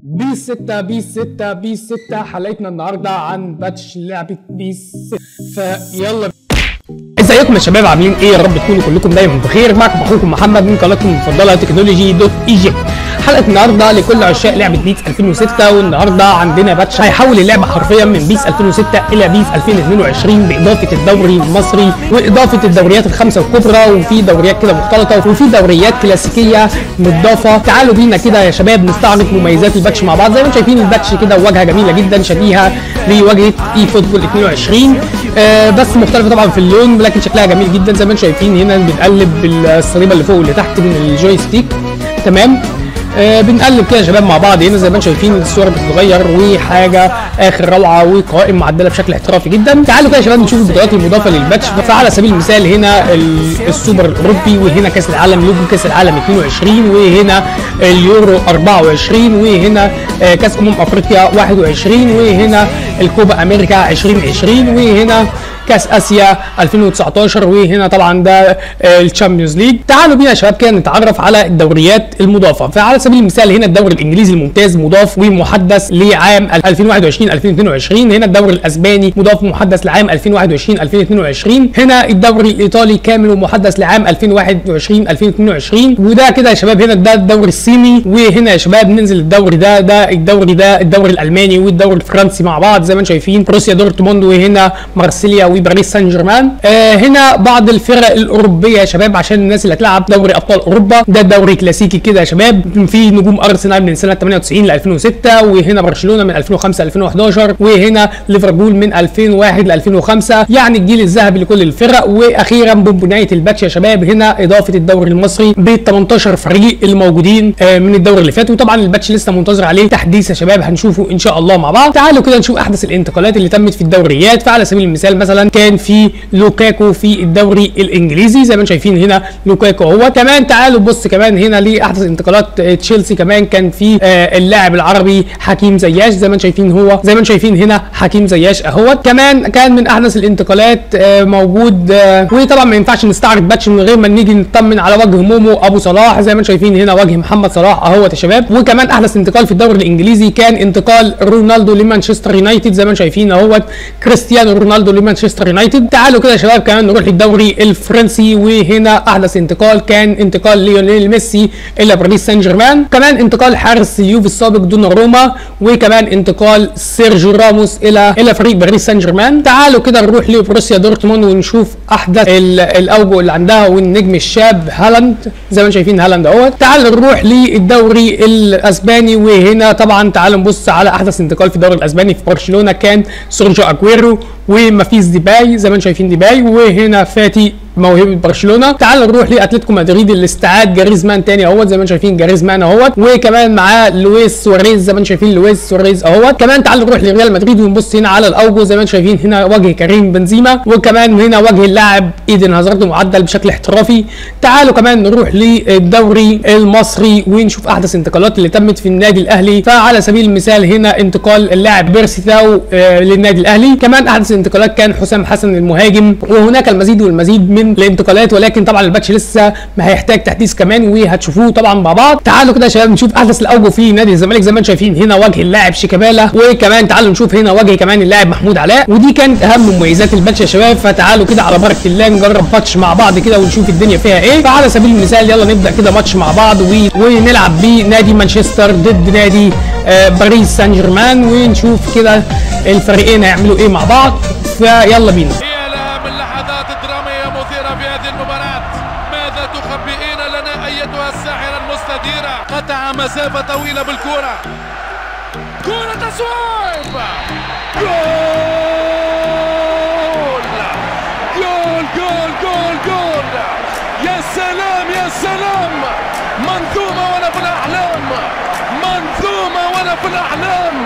بيس 6 بيس 6 بيس 6 حلقتنا النهارده عن باتش لعبه بيس 6. فيلا ازيكم يا شباب، عاملين ايه؟ يا رب تكونوا كلكم دايما بخير. معكم اخوكم محمد من قناتكم المفضله تكنولوجي دوت ايجيبت. حلقه النهارده لكل عشاق لعبه بيس 2006، والنهارده عندنا باتش هيحول اللعبه حرفيا من بيس 2006 الى بيس 2022 باضافه الدوري المصري واضافه الدوريات الخمسه الكبرى، وفي دوريات كده مختلطه وفي دوريات كلاسيكيه مضافه. تعالوا بينا كده يا شباب نستعرض مميزات الباتش مع بعض. زي ما انتم شايفين الباتش كده واجهه جميله جدا شبيهه لواجهه اي فوتبول 22، بس مختلفه طبعا في اللون، لكن شكلها جميل جدا. زي ما انتم شايفين هنا بنقلب بالصليبه اللي فوق واللي تحت من الجوي ستيك، تمام. بنقلب كده يا شباب مع بعض. هنا زي ما انتم شايفين الصور بتتغير وحاجه اخر روعه، وقوائم معدله بشكل احترافي جدا. تعالوا كده يا شباب نشوف البطولات المضافه للباتش. فعلى سبيل المثال هنا السوبر الاوروبي، وهنا كاس العالم لوجو كاس العالم 22، وهنا اليورو 24، وهنا كاس افريقيا 21، وهنا الكوبا امريكا 2020، وهنا كاس اسيا 2019، وهنا طبعا ده الشامبيونز ليج. تعالوا بينا يا شباب كده نتعرف على الدوريات المضافه. فعلى سبيل المثال هنا الدوري الانجليزي الممتاز مضاف ومحدث لعام 2021 2022. هنا الدوري الاسباني مضاف ومحدث لعام 2021 2022. هنا الدوري الايطالي كامل ومحدث لعام 2021 2022. وده كده يا شباب هنا ده الدوري الصيني. وهنا يا شباب ننزل الدوري ده الدوري الالماني والدوري الفرنسي مع بعض. زي ما انتم شايفين بروسيا دورتموند، وهنا مارسيليا وباريس سان جيرمان. هنا بعض الفرق الاوروبيه يا شباب عشان الناس اللي هتلعب دوري ابطال اوروبا. ده دوري كلاسيكي كده يا شباب، في نجوم ارسنال من سنه 98 ل 2006، وهنا برشلونه من 2005 ل 2011، وهنا ليفربول من 2001 ل 2005، يعني الجيل الذهبي لكل الفرق. واخيرا بنهايه الباتش يا شباب هنا اضافه الدوري المصري ب 18 فريق الموجودين من الدوري اللي فات. وطبعا الباتش لسه منتظر عليه تحديث يا شباب، هنشوفه ان شاء الله مع بعض. تعالوا كده نشوف احدث الانتقالات اللي تمت في الدوريات. فعلى سبيل المثال مثلا كان في لوكاكو في الدوري الانجليزي، زي ما انتم شايفين هنا لوكاكو هو. كمان تعالوا بص كمان هنا لاحدث انتقالات تشيلسي، كمان كان في اللاعب العربي حكيم زياش، زي ما انتم شايفين هو، زي ما انتم شايفين هنا حكيم زياش اهوت. كمان كان من احدث الانتقالات موجود، وطبعا ما ينفعش نستعرض باتش من غير ما نيجي نطمن على وجه مومو ابو صلاح. زي ما انتم شايفين هنا وجه محمد صلاح اهوت يا شباب. وكمان احدث انتقال في الدوري الانجليزي كان انتقال رونالدو لمانشستر يونايتد، زي ما انتم شايفين اهوت كريستيانو رونالدو لمانشستر يونايتد. تعالوا كده يا شباب كمان نروح للدوري الفرنسي، وهنا احدث انتقال كان انتقال ليونيل ميسي الى باريس سان جيرمان. كمان انتقال حارس اليوفي السابق دوناروما، وكمان انتقال سيرجيو راموس الى فريق باريس سان جيرمان. تعالوا كده نروح لبروسيا دورتموند ونشوف احدث الاوجه اللي عندها والنجم الشاب هالاند، زي ما انتم شايفين هالاند اهوت. تعالوا نروح للدوري الاسباني، وهنا طبعا تعالوا نبص على احدث انتقال في الدوري الاسباني. في برشلونه كان سيرجيو اجويرو ومفيز ديباي، زي ما انتم شايفين ديباي، وهنا فاتي موهبه برشلونه. تعالوا نروح لاتلتيكو مدريد اللي استعاد جاريزمان تاني اهوت، زي ما انتم شايفين جاريزمان اهوت، وكمان معاه لويس سواريز، زي ما انتم شايفين لويس سواريز اهوت. كمان تعالوا نروح لريال مدريد ونبص هنا على الاوجه، زي ما انتم شايفين هنا وجه كريم بنزيما، وكمان هنا وجه اللاعب ايدن هازارد معدل بشكل احترافي. تعالوا كمان نروح للدوري المصري ونشوف احدث انتقالات اللي تمت في النادي الاهلي. فعلى سبيل المثال هنا انتقال اللاعب بيرسي تاو للنادي الاهلي. كمان احدث انتقالات كان حسام حسن المهاجم، وهناك المزيد والمزيد من الانتقالات، ولكن طبعا الباتش لسه ما هيحتاج تحديث كمان وهتشوفوه طبعا مع بعض. تعالوا كده يا شباب نشوف احدث الاوجه في نادي الزمالك. زي ما انتم شايفين هنا وجه اللاعب شيكابالا، وكمان تعالوا نشوف هنا وجه كمان اللاعب محمود علاء، ودي كانت اهم مميزات الباتش يا شباب. فتعالوا كده على بركه الله نجرب ماتش مع بعض كده ونشوف الدنيا فيها ايه. فعلى سبيل المثال يلا نبدا كده ماتش مع بعض ونلعب بنادي مانشستر ضد نادي باريس سان جيرمان، ونشوف كده الفريقين هيعملوا ايه مع بعض. فيلا بينا. قطع مسافة طويلة بالكرة، كرة تصويب، جول جول جول جول جول. يا سلام يا سلام، منظومة وانا في الأحلام، منظومة وانا في الأحلام.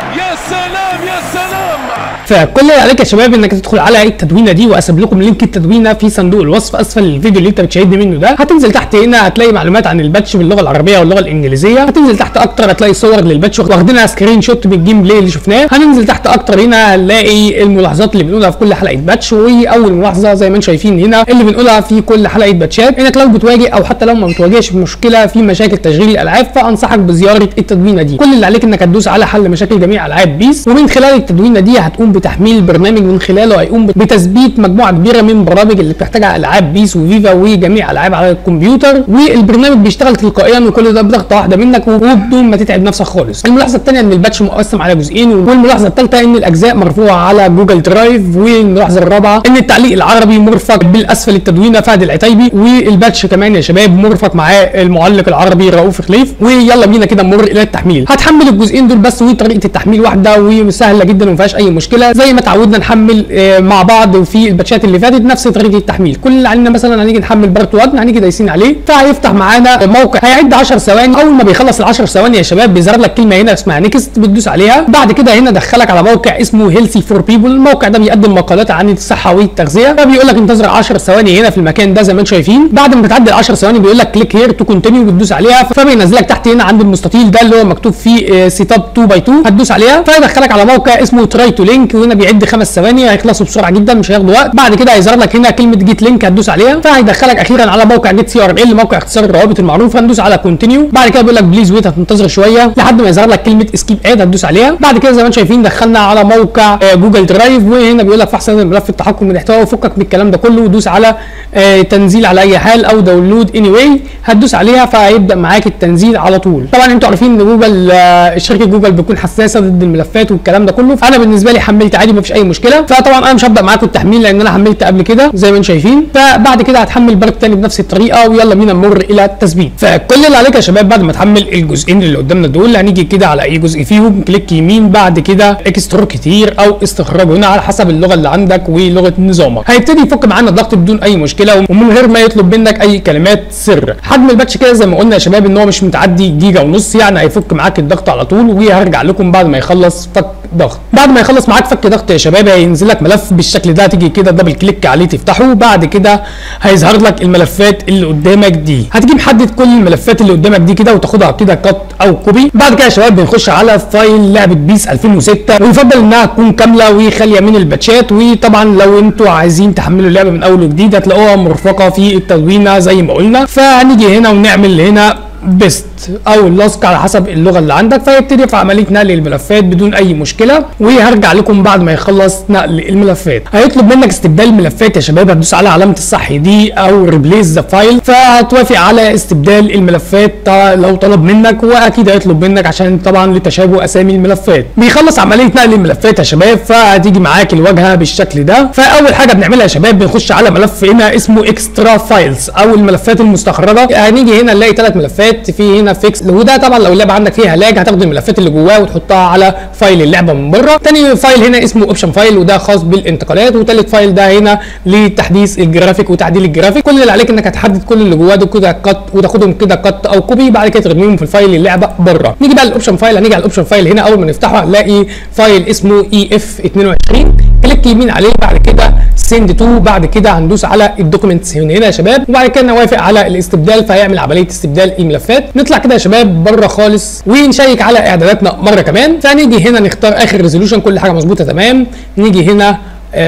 يا سلام يا سلام. فكل اللي عليك يا شباب انك تدخل على التدوينه دي، واسيب لكم لينك التدوينه في صندوق الوصف اسفل الفيديو اللي انت بتشاهدني منه ده. هتنزل تحت هنا هتلاقي معلومات عن الباتش باللغه العربيه واللغه الانجليزيه. هتنزل تحت اكتر هتلاقي صور للباتش واخدينها سكرين شوت من الجيم بلاي اللي شفناه. هننزل تحت اكتر هنا هنلاقي الملاحظات اللي بنقولها في كل حلقه باتش. واول ملاحظه زي ما انتم شايفين هنا اللي بنقولها في كل حلقه باتشات، انك لو بتواجه او حتى لو ما بتواجهش مشكله في مشاكل تشغيل الالعاب فانصحك بزياره التدوينه دي. كل اللي عليك انك هتدوس على حل مشاكل جميع العاب بيس، ومن خلال التدوينه دي هتقوم بتحميل برنامج من خلاله هيقوم بتثبيت مجموعه كبيره من برامج اللي بتحتاجها العاب بيس وفيفا وجميع العاب على الكمبيوتر، والبرنامج بيشتغل تلقائيا وكل ده بضغطه واحده منك وبدون ما تتعب نفسك خالص. الملاحظه الثانيه ان الباتش مقسم على جزئين، والملاحظه الثالثه ان الاجزاء مرفوعه على جوجل درايف، والملاحظه الرابعه ان التعليق العربي مرفق بالاسفل التدوينه فهد العتيبي، والباتش كمان يا شباب مرفق معاه المعلق العربي رؤوف خليف. ويلا بينا كده نمر الى التحميل. هتحمل الجزئين دول بس، وطريقه التحميل واحده وسهله جدا وما فيهاش اي مشكله زي ما تعودنا نحمل مع بعض في الباتشات اللي فاتت نفس طريقه التحميل. كل اللي علينا مثلا هنيجي نحمل بارت 1 هنيجي دايسين عليه فهيفتح معانا موقع هيعد 10 ثواني. اول ما بيخلص ال 10 ثواني يا شباب بيظهر لك كلمه هنا اسمها نيكست، بتدوس عليها. بعد كده هنا دخلك على موقع اسمه هيلثي فور بيبل. الموقع ده بيقدم مقالات عن الصحه والتغذيه، فبيقول لك انتظر 10 ثواني هنا في المكان ده زي ما انتم شايفين. بعد ما تعدي ال 10 ثواني بيقول لك كليك هير تو كونتينيو، بتدوس عليها فبينزلك تحت هنا عند المستطيل ده اللي هو مكتوب فيه سيت اب 2 باي 2، هتدوس عليها فيدخلك على موقع اسمه تراي تو لينك، وهنا بيعد 5 ثواني هيخلصوا بسرعه جدا مش هياخدوا وقت. بعد كده هيظهر لك هنا كلمه جيت لينك هتدوس عليها فهيدخلك اخيرا على موقع جيت سي ار ال موقع اختصار الروابط المعروفه. هندوس على كونتينيو. بعد كده بيقول لك بليز ويت، هتنتظر شويه لحد ما يظهر لك كلمه اسكيب اد هتدوس عليها. بعد كده زي ما انتم شايفين دخلنا على موقع جوجل درايف، وهنا بيقول لك فحص ملف التحكم من احتواه وفكك من الكلام ده كله ودوس على تنزيل على اي حال او داونلود اني واي، هتدوس عليها فهيبدا معاك التنزيل على طول. طبعا انتوا عارفين ان جوجل شركه جوجل بتكون حساسه ضد الملفات والكلام ده كله، فانا بالنسبه لي حملت عادي مفيش اي مشكله. فطبعا انا مش هبدا معاكم التحميل لان انا حملت قبل كده زي ما انتم شايفين. فبعد كده هتحمل بارت تاني بنفس الطريقه، ويلا بينا نمر الى التثبيت. فكل اللي عليك يا شباب بعد ما تحمل الجزئين اللي قدامنا دول هنيجي كده على اي جزء فيهم كليك يمين، بعد كده اكسترو كتير او استخراج هنا على حسب اللغه اللي عندك ولغه نظامك. هيبتدي يفك معانا الضغط بدون اي مشكله ومن غير ما يطلب منك اي كلمات سر. حجم الباتش كده زي ما قلنا يا شباب ان هو مش متعدي جيجا ونص، يعني هيفك معاك الضغط على طول. وهرجع لكم بعد ما يخلص فك ضغط. بعد ما يخلص معاك فك ضغط يا شباب هينزل لك ملف بالشكل ده، تيجي كده دبل كليك عليه تفتحه. بعد كده هيظهر لك الملفات اللي قدامك دي، هتجي محدد كل الملفات اللي قدامك دي كده وتاخدها كده كات او كوبي. بعد كده يا شباب بنخش على فايل لعبه بيس 2006، ويفضل انها تكون كامله وخاليه من الباتشات. وطبعا لو انتوا عايزين تحملوا اللعبه من اول وجديد هتلاقوها مرفقه في التدوينه زي ما قلنا. فهنيجي هنا ونعمل هنا بيست او اللصق على حسب اللغه اللي عندك، فيبتدي في عمليه نقل الملفات بدون اي مشكله. وهرجع لكم بعد ما يخلص نقل الملفات. هيطلب منك استبدال الملفات يا شباب، هتدوس على علامه الصح دي او ريبليس ذا فايل، فهتوافق على استبدال الملفات لو طلب منك، واكيد هيطلب منك عشان طبعا لتشابه اسامي الملفات. بيخلص عمليه نقل الملفات يا شباب فهتيجي معاك الواجهه بالشكل ده. فاول حاجه بنعملها يا شباب بنخش على ملف هنا اسمه اكسترا فايلز او الملفات المستخرجه. هنيجي هنا نلاقي 3 ملفات في هنا فيكس، وده طبعا لو اللعبه عندك فيها لاج هتاخد الملفات اللي جواه وتحطها على فايل اللعبه من بره. تاني فايل هنا اسمه اوبشن فايل وده خاص بالانتقالات، وتالت فايل ده هنا لتحديث الجرافيك وتعديل الجرافيك. كل اللي عليك انك هتحدد كل اللي جواه ده كده كات وتاخدهم كده كات او كوبي، بعد كده ترميهم في الفايل اللعبه بره. نيجي بقى للاوبشن فايل، هنيجي على الاوبشن فايل هنا اول ما نفتحه هنلاقي فايل اسمه اف 22، كليك يمين عليه بعد كده سند تو، بعد كده هندوس على الدوكيومنتس هنا يا شباب، وبعد كده نوافق على الاستبدال فهيعمل عمليه استبدال الملفات. نطلع كده يا شباب بره خالص ونشيك على اعداداتنا مره كمان. فنيجي هنا نختار اخر ريزولوشن كل حاجه مظبوطه تمام. نيجي هنا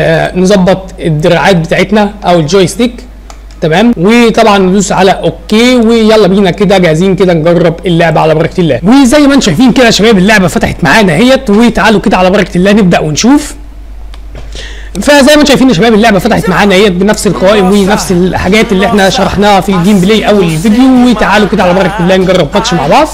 نظبط الدراعات بتاعتنا او الجويستيك تمام، وطبعا ندوس على اوكي ويلا بينا كده جاهزين كده نجرب اللعبه على بركه الله. وزي ما انتم شايفين كده يا شباب اللعبه فتحت معانا اهيت، وتعالوا كده على بركه الله نبدا ونشوف. فزي ما انتم شايفين يا شباب اللعبه فتحت معانا اهيت بنفس القوائم ونفس الحاجات اللي احنا شرحناها في الجيم بلاي اول الفيديو. وتعالوا كده على بركه الله نجرب ماتش مع بعض.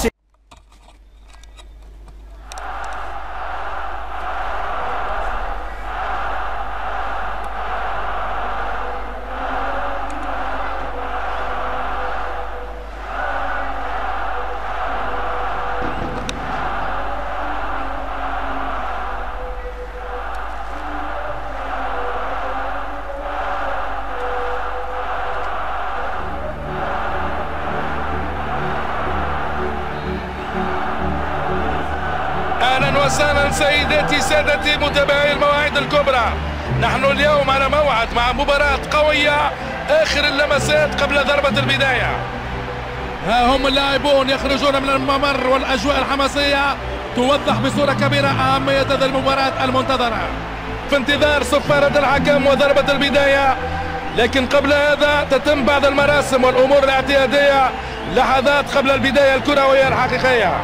اهلا وسهلا سيداتي سادتي متابعي المواعيد الكبرى. نحن اليوم على موعد مع مباراة قوية، اخر اللمسات قبل ضربة البداية. ها هم اللاعبون يخرجون من الممر والاجواء الحماسية توضح بصورة كبيرة اهمية هذه المباراة المنتظرة. في انتظار صفارة الحكم وضربة البداية، لكن قبل هذا تتم بعض المراسم والامور الاعتيادية لحظات قبل البداية الكروية الحقيقية.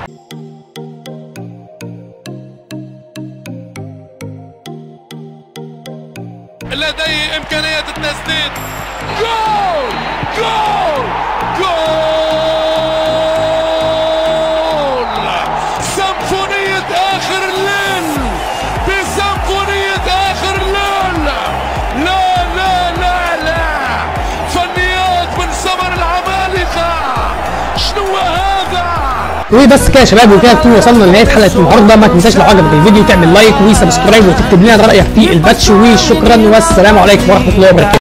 لديه إمكانية التسديد. جول جول جول! سيمفونية آخر الليل بسيمفونية آخر الليل. لا لا لا لا، فنيات من سمر العمالقة. شنو هذا؟ وبس كده يا شباب، وكده نكون وصلنا لنهايه حلقه النهارده. ما تنساش لو عجبك الفيديو تعمل لايك وسبسكرايب وتكتب لنا رايك في الباتش، وشكرا والسلام عليكم ورحمه الله وبركاته.